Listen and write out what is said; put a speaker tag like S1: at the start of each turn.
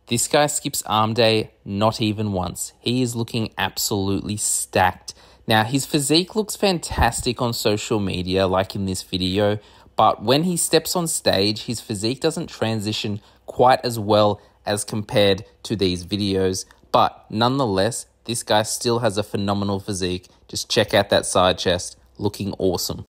S1: This guy skips arm day not even once. He is looking absolutely stacked. Now, his physique looks fantastic on social media, like in this video, but when he steps on stage, his physique doesn't transition quite as well as compared to these videos. But nonetheless, this guy still has a phenomenal physique. Just check out that side chest, looking awesome.